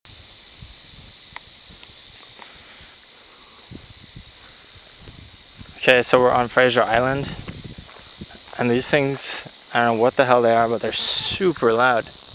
Okay, so we're on Frasier Island, and these things, I don't know what the hell they are, but they're super loud.